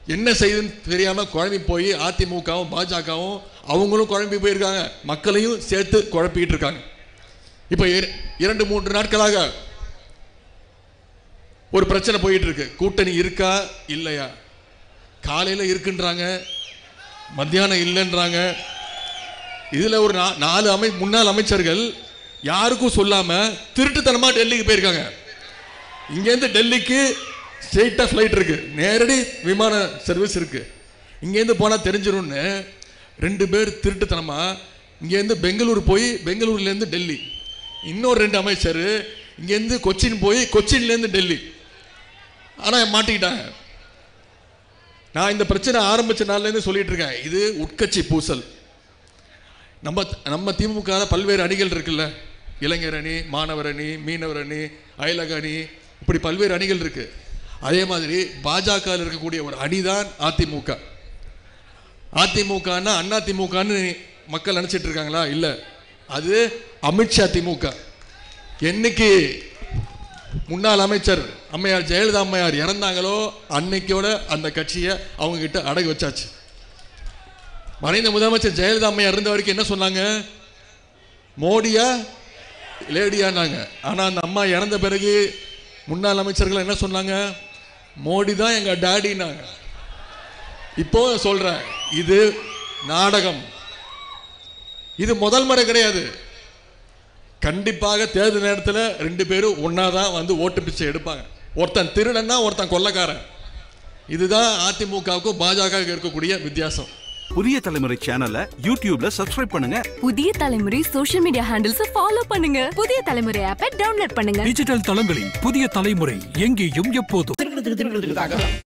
என்ன செய்யுதுன்னு தெரியாம குழம்பி போய் அதிமுகவும் பாஜகவும் அவங்களும் குழம்பி போயிருக்காங்க, மக்களையும் சேர்த்து குழப்பிட்டு இருக்காங்க. இப்ப 2-3 நாட்களாக ஒரு பிரச்சனை போயிட்டு இருக்கு. கூட்டணி இருக்கா இல்லையா? காலையில இருக்குன்றாங்க, மத்தியானம் இல்லைன்றாங்க. இதுல ஒரு 4 முன்னாள் அமைச்சர்கள் யாருக்கும் சொல்லாம திருட்டுத்தனமா டெல்லிக்கு போயிருக்காங்க. இங்கேருந்து டெல்லிக்கு ஸ்ட்ரெயிட்டா ஃப்ளைட் இருக்கு, நேரடி விமான சர்வீஸ் இருக்கு. இங்கேருந்து போனா தெரிஞ்சிடும்னு 2 பேர் திருட்டுத்தனமா இங்கேருந்து பெங்களூர் போய் பெங்களூர்லேருந்து டெல்லி, இன்னொரு 2 அமைச்சர் இங்கேருந்து கொச்சின் போய் கொச்சின்லேருந்து டெல்லி. ஆனால் மாட்டிக்கிட்டாங்க. நான் இந்த பிரச்சனை ஆரம்பிச்ச நாள்லேருந்து சொல்லிட்டு இருக்கேன், இது உட்கட்சி பூசல். நம்ம திமுக பல்வேறு அணிகள் இருக்குல்ல, இளைஞர் அணி, மாணவர் அணி, மீனவர் அணி, அயலக அணி, இப்படி பல்வேறு அணிகள் இருக்கு. அதே மாதிரி பாஜக இருக்கக்கூடிய ஒரு அணிதான் அதிமுக. அதிமுகன்னா அண்ணா திமுகன்னு மக்கள் நினைச்சிட்டு இருக்காங்களா? இல்ல, அது அமித்ஷா திமுக. என்னைக்கு முன்னாள் அமைச்சர் அம்மையார் ஜெயலலிதா அம்மையார் இறந்தாங்களோ அன்னைக்கோட அந்த கட்சியை அவங்க கிட்ட அடகு வச்சாச்சு. மறைந்த முதலமைச்சர் ஜெயலலிதா அம்மையார் இருந்த வரைக்கும் என்ன சொன்னாங்க? மோடியா லேடியானாங்க. ஆனா அந்த அம்மா இறந்த பிறகு முன்னாள் அமைச்சர்கள் என்ன சொன்னாங்க? மோடி தான் எங்க டாடினாங்க. இப்போ சொல்றேன், இது நாடகம். இது முதல் முறை கிடையாது. கண்டிப்பாக தேர்தல் நேரத்தில் 2 பேரும் ஒன்னாதான் வந்து ஓட்டு பிச்சை எடுப்பாங்க. ஒருத்தன் திருடன்னா ஒருத்தன் கொள்ளக்காரன். இதுதான் அதிமுகவுக்கும் பாஜக இருக்கக்கூடிய வித்தியாசம். புதிய தலைமுறை சேனலை யூடியூப்ல சப்ஸ்கிரைப் பண்ணுங்க. புதிய தலைமுறை சோஷியல் மீடியா ஹேண்டில்ஸ் ஃபாலோ பண்ணுங்க. புதிய தலைமுறை ஆப்பை டவுன்லோட் பண்ணுங்க. டிஜிட்டல் தளங்களில் புதிய தலைமுறை எங்கேயும் எப்போதும்.